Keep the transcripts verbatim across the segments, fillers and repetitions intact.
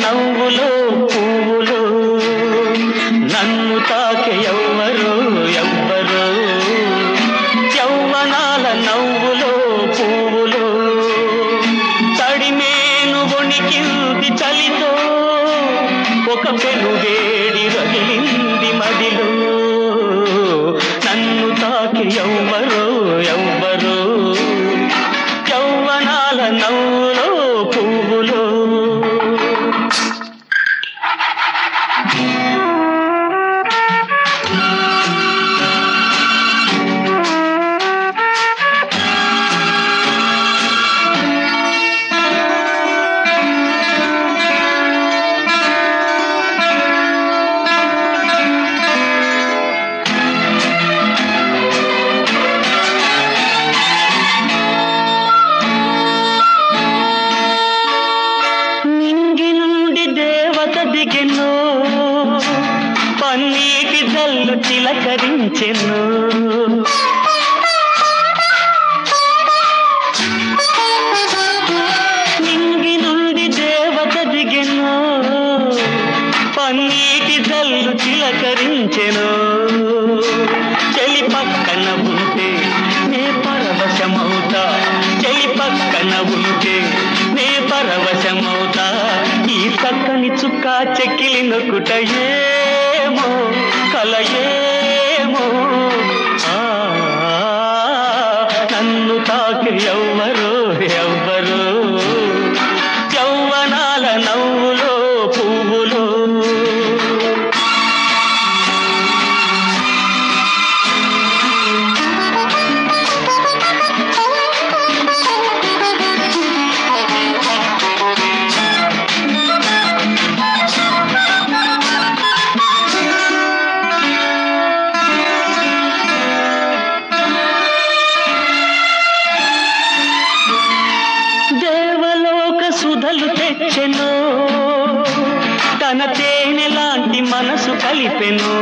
నవ్వులో పువ్వులో నన్ను తాకే ఎవ్వరో ఎవ్వరో యవ్వనాల నవ్వులో పువ్వులో తడిమేను వణికింది చలితో ఒక పెనువేడి రగిలింది మదిలో నన్ను తాకి ఎవ్వరో ఎవ్వరో యవ్వనాల నవ్వులో పువ్వులో దిగెను పన్నీటి జల్లు చిలకరించెను నింగి నుండి దేవత దిగెను పన్నీటి జల్లు చిలకరించెను చెలి పక్కన ఉంటే నే పరవశమవుతా చెలి పక్కన ఉంటే నే పరవశమవుతా ఈ చక్కని చుక్క చెక్కిలి నొక్కుట ఏమో కల ఏమో నన్ను తాకి ఎవ్వరో ఎవ్వరో యవ్వనాల నవ్వులో పువ్వులో సుధలు తెచ్చెను తన తేనె లాంటి మనసు కలిపెను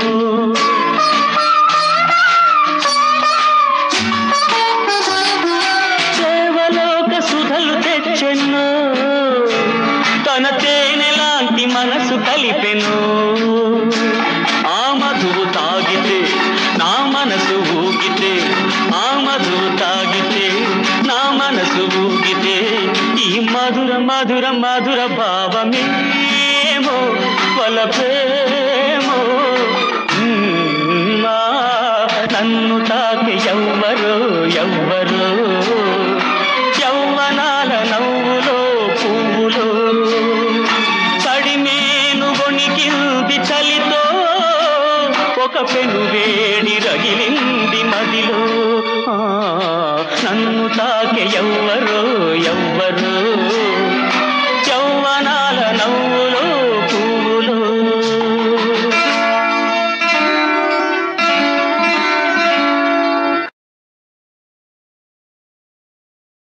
దేవలోక సుధలు తెచ్చెను తన తేనె లాంటి మనసు కలిపెను ఆ మధువు తాగితే నా మనసు ఊగితే ఆ మధువు తాగితే నా మనసు ఊగితే ఈ మధుర మధుర మధుర భావమేమో వలపేమో నన్ను తాకి ఎవ్వరో ఎవ్వరో యవ్వనాల నవ్వులో పువ్వులో తడిమేను వణికింది చలితో ఒక పెనువేడి